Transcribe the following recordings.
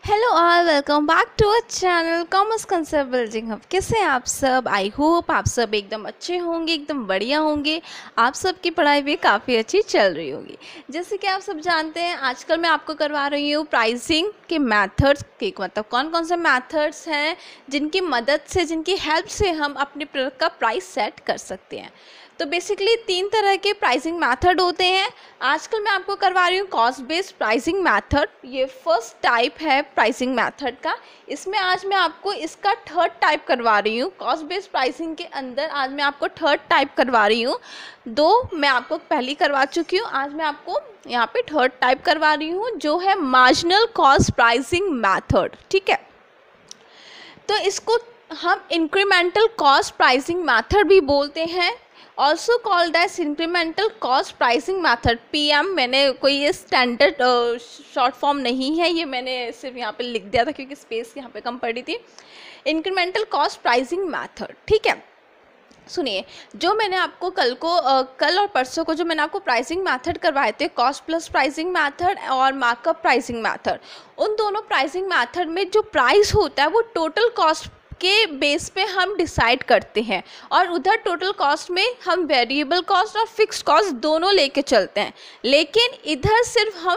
Hello all, welcome back to our channel commerce concept building hub. कैसे हैं आप सब? आई होप आप सब एकदम अच्छे होंगे, एकदम बढ़िया होंगे। आप सब की पढ़ाई भी काफ़ी अच्छी चल रही होगी। जैसे कि आप सब जानते हैं, आजकल मैं आपको करवा रही हूँ प्राइसिंग के मेथड्स के, मतलब कौन कौन से मेथड्स हैं जिनकी मदद से, जिनकी हेल्प से हम अपने प्रोडक्ट का प्राइस सेट कर सकते हैं। तो बेसिकली 3 तरह के प्राइसिंग मेथड होते हैं। आजकल मैं आपको करवा रही हूँ कॉस्ट बेस्ड प्राइसिंग मेथड। ये फर्स्ट टाइप है प्राइसिंग मेथड का। इसमें आज मैं आपको इसका थर्ड टाइप करवा रही हूँ। कॉस्ट बेस्ड प्राइसिंग के अंदर आज मैं आपको थर्ड टाइप करवा रही हूँ। 2 मैं आपको पहली करवा चुकी हूँ, आज मैं आपको यहाँ पे थर्ड टाइप करवा रही हूँ, जो है मार्जिनल कॉस्ट प्राइसिंग मेथड। ठीक है, तो इसको हम इंक्रीमेंटल कॉस्ट प्राइसिंग मेथड भी बोलते हैं, also called as incremental cost pricing method, PM। मैंने कोई ये स्टैंडर्ड शॉर्ट फॉर्म नहीं है, ये मैंने सिर्फ यहाँ पे लिख दिया था क्योंकि स्पेस यहाँ पे कम पड़ी थी। इंक्रीमेंटल कॉस्ट प्राइसिंग मेथड, ठीक है। सुनिए, जो मैंने आपको कल और परसों को जो मैंने आपको प्राइसिंग मेथड करवाए थे, कॉस्ट प्लस प्राइसिंग मेथड और मार्कअप प्राइसिंग मेथड, उन दोनों प्राइसिंग मेथड में जो प्राइस होता है वो टोटल कॉस्ट के बेस पे हम डिसाइड करते हैं, और उधर टोटल कॉस्ट में हम वेरिएबल कॉस्ट और फिक्स्ड कॉस्ट दोनों लेके चलते हैं। लेकिन इधर सिर्फ हम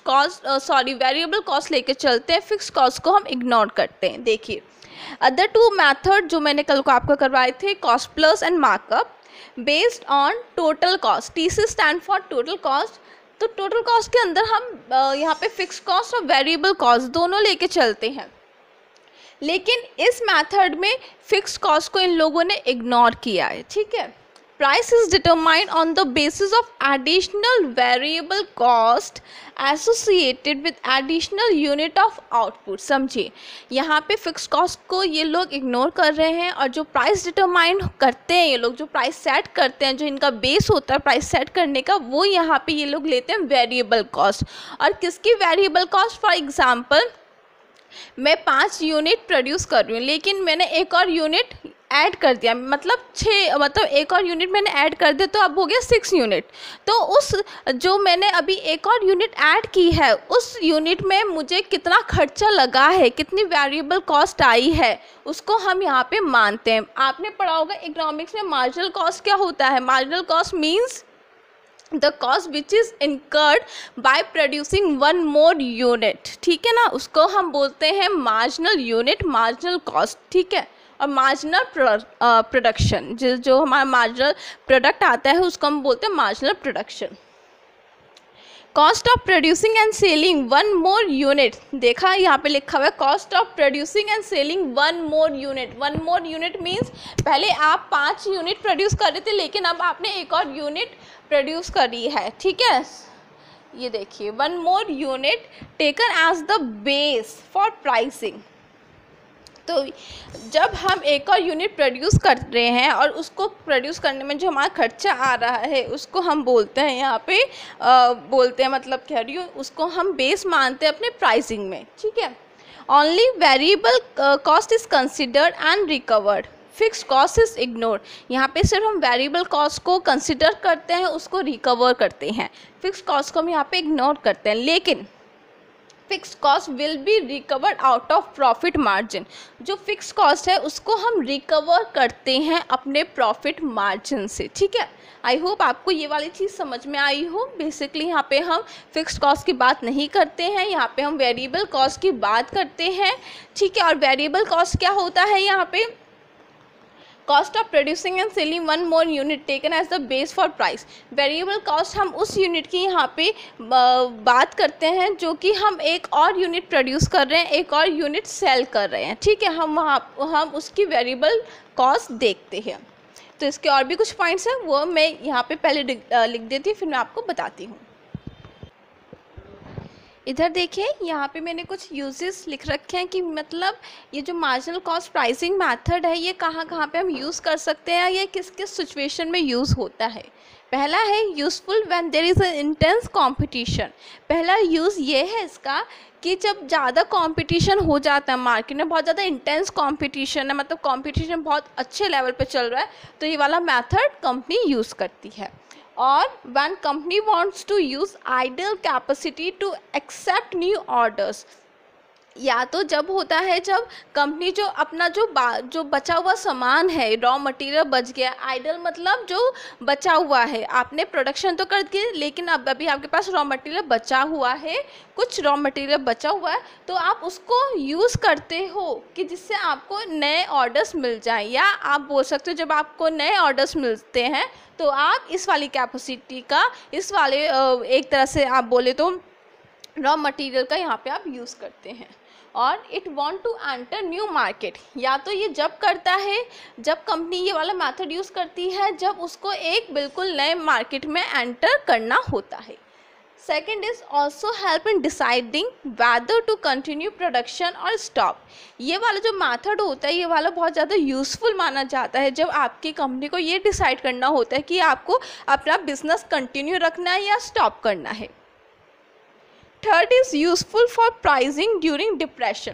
वेरिएबल कॉस्ट लेके चलते हैं, फिक्स्ड कॉस्ट को हम इग्नोर करते हैं। देखिए, अदर 2 मेथड जो मैंने कल को आपको करवाए थे, cost plus and markup, based on total cost. TC stand for total cost. तो टोटल कॉस्ट के अंदर हम यहाँ पे फिक्स्ड कॉस्ट और वेरिएबल कॉस्ट दोनों लेके चलते हैं। लेकिन इस मेथड में फिक्स्ड कॉस्ट को इन लोगों ने इग्नोर किया है। ठीक है, price is determined on the basis of additional variable cost associated with additional unit of output. समझिए, यहाँ पे फिक्स्ड कॉस्ट को ये लोग इग्नोर कर रहे हैं, और जो प्राइस डिटरमाइन करते हैं ये लोग, जो प्राइस सेट करते हैं, जो इनका बेस होता है प्राइस सेट करने का, वो यहाँ पे ये लोग लेते हैं वेरिएबल कॉस्ट। और किसकी वेरिएबल कॉस्ट? फॉर एग्जाम्पल, मैं 5 यूनिट प्रोड्यूस कर रही हूँ, लेकिन मैंने एक और यूनिट ऐड कर दिया, मतलब एक और यूनिट मैंने ऐड कर दिया, तो अब हो गया 6 यूनिट। तो उस जो मैंने अभी एक और यूनिट ऐड की है, उस यूनिट में मुझे कितना खर्चा लगा है, कितनी वेरिएबल कॉस्ट आई है, उसको हम यहाँ पे मानते हैं। आपने पढ़ा होगा इकोनॉमिक्स में, मार्जिनल कॉस्ट क्या होता है? Marginal cost means the cost which is incurred by producing 1 more unit. ठीक है ना, उसको हम बोलते हैं मार्जिनल यूनिट, मार्जिनल कॉस्ट। ठीक है, और मार्जिनल प्रोडक्शन, जो हमारा मार्जिनल प्रोडक्ट आता है उसको हम बोलते हैं marginal production. Cost of producing and selling 1 more unit, देखा यहाँ पे लिखा हुआ है cost of producing and selling 1 more unit. 1 more unit means पहले आप 5 यूनिट प्रोड्यूस कर रहे थे, लेकिन अब आपने एक और यूनिट प्रोड्यूस करी है। ठीक है, ये देखिए, 1 more unit taken as the base for pricing. तो जब हम एक और यूनिट प्रोड्यूस कर रहे हैं, और उसको प्रोड्यूस करने में जो हमारा खर्चा आ रहा है, उसको हम बोलते हैं यहाँ पे बोलते हैं, मतलब कह रही हूँ, उसको हम बेस मानते हैं अपने प्राइसिंग में। ठीक है, only variable cost is considered and recovered, fixed cost is ignored. यहाँ पे सिर्फ हम वेरिएबल कॉस्ट को कंसिडर करते हैं, उसको रिकवर करते हैं, फिक्स्ड कॉस्ट को हम यहाँ पे इग्नोर करते हैं। लेकिन fixed cost will be recovered out of profit margin. जो फिक्स्ड कॉस्ट है उसको हम रिकवर करते हैं अपने प्रॉफिट मार्जिन से। ठीक है, आई होप आपको ये वाली चीज़ समझ में आई हो। बेसिकली यहाँ पे हम फिक्स्ड कॉस्ट की बात नहीं करते हैं, यहाँ पे हम वेरिएबल कॉस्ट की बात करते हैं। ठीक है, और वेरिएबल कॉस्ट क्या होता है? यहाँ पे cost of producing and selling 1 more unit taken as the base for price. Variable cost हम उस यूनिट की यहाँ पे बात करते हैं जो कि हम एक और यूनिट प्रोड्यूस कर रहे हैं, एक और यूनिट सेल कर रहे हैं। ठीक है, हम उसकी वेरिएबल कॉस्ट देखते हैं। तो इसके और भी कुछ पॉइंट्स हैं, वो मैं यहाँ पे पहले लिख देती हूँ, फिर मैं आपको बताती हूँ। इधर देखिए, यहाँ पे मैंने कुछ यूजेस लिख रखे हैं कि मतलब ये जो मार्जिनल कॉस्ट प्राइसिंग मेथड है, ये कहाँ कहाँ पे हम यूज़ कर सकते हैं, ये किस किस सिचुएशन में यूज़ होता है। पहला है useful when there is a intense competition. पहला यूज़ ये है इसका कि जब ज़्यादा कंपटीशन हो जाता है, मार्केट में बहुत ज़्यादा इंटेंस कंपटीशन है, मतलब कंपटीशन बहुत अच्छे लेवल पे चल रहा है, तो ये वाला मेथड कंपनी यूज़ करती है। or when company wants to use idle capacity to accept new orders, या तो जब होता है जब कंपनी जो अपना जो बचा हुआ सामान है, रॉ मटेरियल बच गया, आइडल मतलब जो बचा हुआ है, आपने प्रोडक्शन तो कर दिए लेकिन अब अभी आपके पास रॉ मटेरियल बचा हुआ है, कुछ रॉ मटेरियल बचा हुआ है, तो आप उसको यूज़ करते हो कि जिससे आपको नए ऑर्डर्स मिल जाए। या आप बोल सकते हो जब आपको नए ऑर्डर्स मिलते हैं तो आप इस वाली कैपेसिटी का, इस वाले एक तरह से आप बोले तो रॉ मटेरियल का यहाँ पे आप यूज़ करते हैं। और it want to enter new market, या तो ये जब करता है, जब कंपनी ये वाला मेथड यूज़ करती है जब उसको एक बिल्कुल नए मार्केट में एंटर करना होता है। Second is also help in deciding whether to continue production और स्टॉप। ये वाला जो मेथड होता है, ये वाला बहुत ज़्यादा यूज़फुल माना जाता है जब आपकी कंपनी को ये डिसाइड करना होता है कि आपको अपना बिजनेस कंटिन्यू रखना है या स्टॉप करना है। Third is useful for pricing during depression.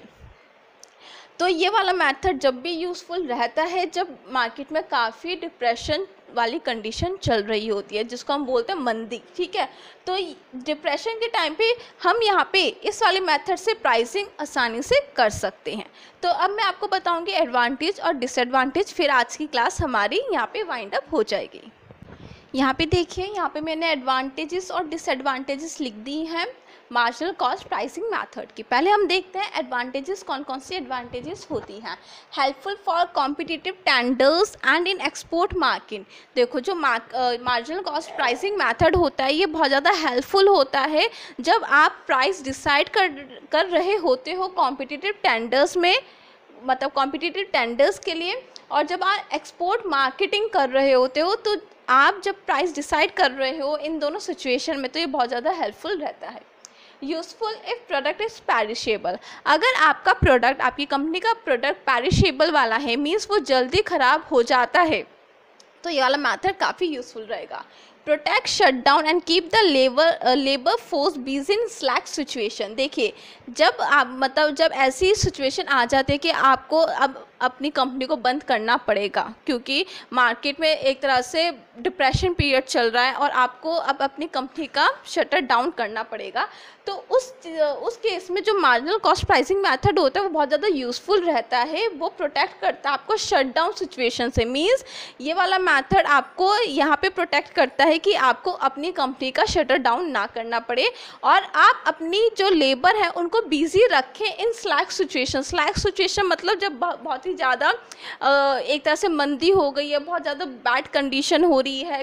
तो ये वाला मेथड जब भी यूज़फुल रहता है जब मार्केट में काफ़ी डिप्रेशन वाली कंडीशन चल रही होती है, जिसको हम बोलते हैं मंदी, ठीक है। तो डिप्रेशन के टाइम पे हम यहाँ पे इस वाले मेथड से प्राइसिंग आसानी से कर सकते हैं। तो अब मैं आपको बताऊँगी एडवांटेज और डिसएडवांटेज, फिर आज की क्लास हमारी यहाँ पे वाइंड अप हो जाएगी। यहाँ पे देखिए, यहाँ पे मैंने एडवांटेजेस और डिसएडवांटेजेस लिख दी हैं मार्जिनल कॉस्ट प्राइसिंग मेथड की। पहले हम देखते हैं एडवांटेजेस, कौन कौन सी एडवांटेजेस होती हैं। Helpful for competitive tenders and in export market. देखो जो मार्जिनल कॉस्ट प्राइसिंग मेथड होता है ये बहुत ज़्यादा हेल्पफुल होता है जब आप प्राइस डिसाइड कर रहे होते हो कॉम्पिटिटिव टेंडर्स में, मतलब कॉम्पिटिटिव टेंडर्स के लिए, और जब आप एक्सपोर्ट मार्केटिंग कर रहे होते हो तो आप जब प्राइस डिसाइड कर रहे हो इन दोनों सिचुएशन में, तो ये बहुत ज़्यादा हेल्पफुल रहता है। Useful if product is perishable. अगर आपका प्रोडक्ट, आपकी कंपनी का प्रोडक्ट पेरिशेबल वाला है, मीन्स वो जल्दी ख़राब हो जाता है, तो ये वाला मेथड काफ़ी यूज़फुल रहेगा। Protect, shut down and keep the labour force busy in slack situation. देखिए जब आप मतलब जब ऐसी सिचुएशन आ जाती है कि आपको अब अपनी कंपनी को बंद करना पड़ेगा क्योंकि मार्केट में एक तरह से डिप्रेशन पीरियड चल रहा है और आपको अब अपनी कंपनी का शटर डाउन करना पड़ेगा, तो उस केस में जो मार्जिनल कॉस्ट प्राइसिंग मेथड होता है वो बहुत ज़्यादा यूज़फुल रहता है। वो प्रोटेक्ट करता है आपको शट डाउन सिचुएशन से। मीन्स ये वाला मेथड आपको यहाँ पे प्रोटेक्ट करता है कि आपको अपनी कंपनी का शटर डाउन ना करना पड़े और आप अपनी जो लेबर है उनको बिजी रखें in slack situation. Slack situation मतलब जब बहुत ही ज़्यादा एक तरह से मंदी हो गई है, बहुत ज़्यादा बैड कंडीशन हो रही है,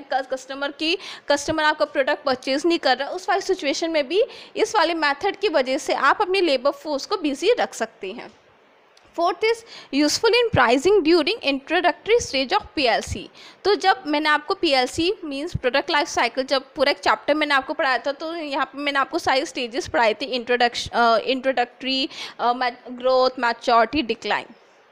कस्टमर आपका प्रोडक्ट परचेज नहीं कर रहा, उस वाली सिचुएशन में भी इस वाले मेथड की वजह से आप अपनी लेबर फोर्स को बिजी रख सकते हैं। Fourth is useful in pricing during introductory stage of PLC। तो जब मैंने आपको PLC means product life cycle, जब पूरा एक चैप्टर मैंने आपको पढ़ाया था, तो यहाँ पे मैंने आपको सारी स्टेजेस पढ़ाई थी, इंट्रोडक्टरी, ग्रोथ, मैच्योरिटी, डिक्लाइन।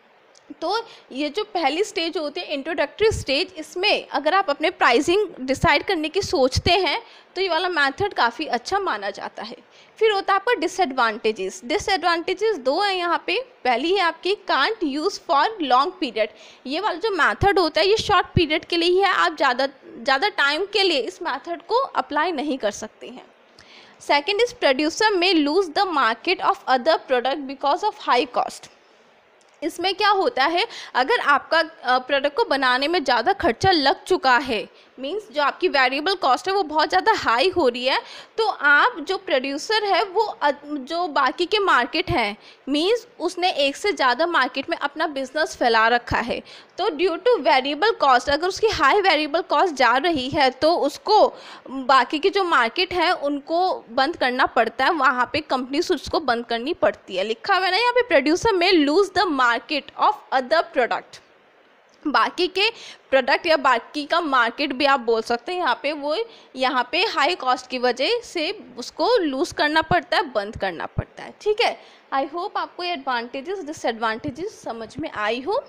तो ये जो पहली स्टेज होती है इंट्रोडक्टरी स्टेज, इसमें अगर आप अपने प्राइसिंग डिसाइड करने की सोचते हैं तो ये वाला मेथड काफ़ी अच्छा माना जाता है। फिर होता है आपका डिसएडवांटेजेस। डिसएडवांटेजेस दो हैं यहाँ पे। पहली है आपकी can't use for long period. ये वाला जो मेथड होता है ये शॉर्ट पीरियड के लिए ही है, आप ज़्यादा टाइम के लिए इस मेथड को अप्लाई नहीं कर सकते हैं। Second is producer may lose the market of other product because of high cost. इसमें क्या होता है, अगर आपका प्रोडक्ट को बनाने में ज़्यादा खर्चा लग चुका है, मींस जो आपकी वेरिएबल कॉस्ट है वो बहुत ज़्यादा हाई हो रही है, तो आप जो प्रोड्यूसर है वो जो बाकी के मार्केट हैं, मींस उसने एक से ज़्यादा मार्केट में अपना बिजनेस फैला रखा है, तो ड्यू टू वेरिएबल कॉस्ट, अगर उसकी हाई वेरिएबल कॉस्ट जा रही है तो उसको बाकी के जो मार्केट है उनको बंद करना पड़ता है, वहाँ पे कंपनी उसको बंद करनी पड़ती है। लिखा हुआ है ना यहाँ पे, producer may lose the market of other product. बाकी के प्रोडक्ट या बाकी का मार्केट भी आप बोल सकते हैं, यहाँ पे हाई कॉस्ट की वजह से उसको लूज़ करना पड़ता है, बंद करना पड़ता है। ठीक है, आई होप आपको ये एडवांटेजेस डिसएडवांटेजेस समझ में आई हो।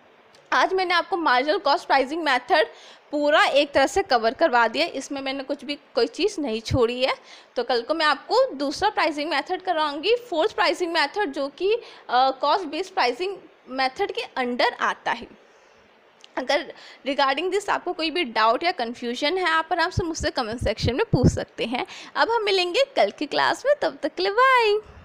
आज मैंने आपको मार्जिनल कॉस्ट प्राइसिंग मेथड पूरा एक तरह से कवर करवा दिया, इसमें मैंने कोई चीज़ नहीं छोड़ी है। तो कल को मैं आपको दूसरा प्राइसिंग मेथड कराऊंगी, फोर्थ प्राइसिंग मेथड, जो कि कॉस्ट बेस्ड प्राइसिंग मेथड के अंडर आता है। अगर रिगार्डिंग दिस आपको कोई भी डाउट या कन्फ्यूजन है, आप आराम से मुझसे कमेंट सेक्शन में पूछ सकते हैं। अब हम मिलेंगे कल की क्लास में, तब तक के लिए बाय।